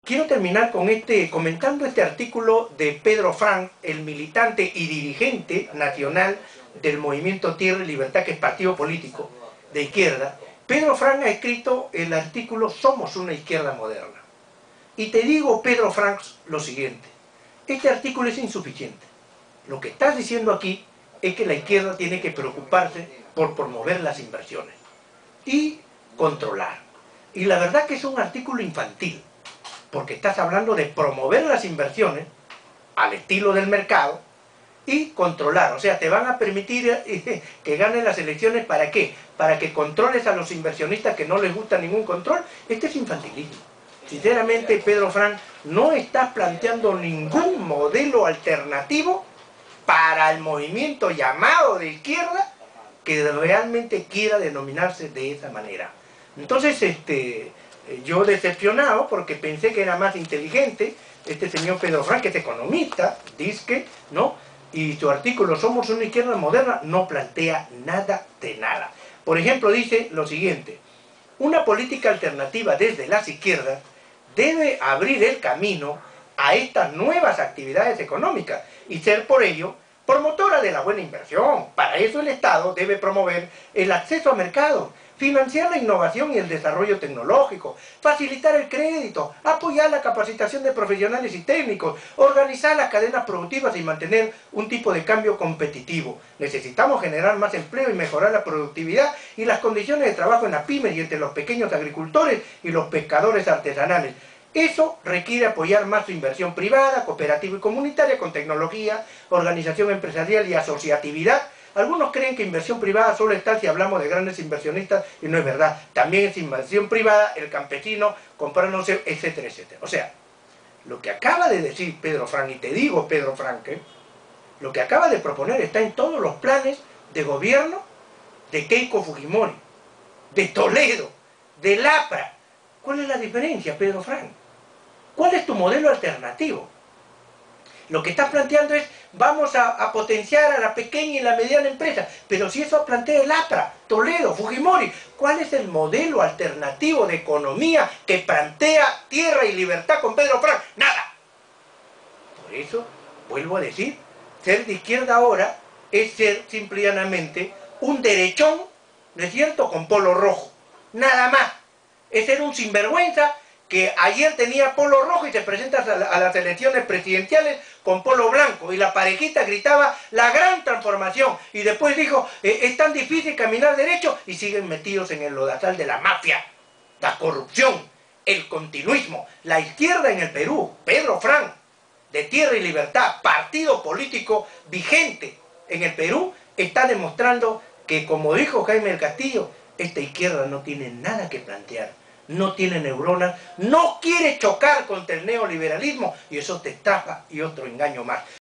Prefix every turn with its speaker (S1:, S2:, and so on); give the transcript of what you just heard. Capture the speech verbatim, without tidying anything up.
S1: quiero terminar con este, comentando este artículo de Pedro Frank, el militante y dirigente nacional del Movimiento Tierra y Libertad, que es partido político de izquierda. Pedro Frank ha escrito el artículo "Somos una izquierda moderna". Y te digo, Pedro Frank, lo siguiente: este artículo es insuficiente. Lo que estás diciendo aquí es que la izquierda tiene que preocuparse por promover las inversiones y controlar. Y la verdad que es un artículo infantil, porque estás hablando de promover las inversiones al estilo del mercado y controlar. O sea, te van a permitir eh, que ganen las elecciones. ¿Para qué? Para que controles a los inversionistas que no les gusta ningún control. Este es infantilismo. Sinceramente, Pedro Frank, no estás planteando ningún modelo alternativo para el movimiento llamado de izquierda que realmente quiera denominarse de esa manera. Entonces, este, yo decepcionado, porque pensé que era más inteligente este señor Pedro Frank, que es economista, dice, ¿no? Y su artículo "Somos una izquierda moderna" no plantea nada de nada. Por ejemplo, dice lo siguiente: una política alternativa desde las izquierdas debe abrir el camino a estas nuevas actividades económicas y ser por ello promotora de la buena inversión. Para eso el Estado debe promover el acceso a mercados, financiar la innovación y el desarrollo tecnológico, facilitar el crédito, apoyar la capacitación de profesionales y técnicos, organizar las cadenas productivas y mantener un tipo de cambio competitivo. Necesitamos generar más empleo y mejorar la productividad y las condiciones de trabajo en las pymes y entre los pequeños agricultores y los pescadores artesanales. Eso requiere apoyar más su inversión privada, cooperativa y comunitaria con tecnología, organización empresarial y asociatividad. Algunos creen que inversión privada solo está si hablamos de grandes inversionistas, y no es verdad. También es inversión privada el campesino, comprándose, etcétera, etcétera. O sea, lo que acaba de decir Pedro Frank, y te digo, Pedro Frank, ¿eh? lo que acaba de proponer está en todos los planes de gobierno de Keiko Fujimori, de Toledo, de Lapra. ¿Cuál es la diferencia, Pedro Frank? ¿Cuál es tu modelo alternativo? Lo que estás planteando es: vamos a, a potenciar a la pequeña y la mediana empresa. Pero si eso plantea el Lapra, Toledo, Fujimori, ¿cuál es el modelo alternativo de economía que plantea Tierra y Libertad con Pedro Frank? ¡Nada! Por eso, vuelvo a decir, ser de izquierda ahora es ser simplemente un derechón, ¿no es cierto?, con polo rojo. Nada más. Es ser un sinvergüenza que ayer tenía polo rojo y se presenta a las elecciones presidenciales con polo blanco, y la parejita gritaba la gran transformación, y después dijo eh, es tan difícil caminar derecho, y siguen metidos en el lodazal de la mafia, la corrupción, el continuismo. La izquierda en el Perú, Pedro Frank, de Tierra y Libertad, partido político vigente en el Perú, está demostrando que, como dijo Jaime del Castillo, esta izquierda no tiene nada que plantear, no tiene neuronas, no quiere chocar contra el neoliberalismo, y eso te estafa y otro engaño más.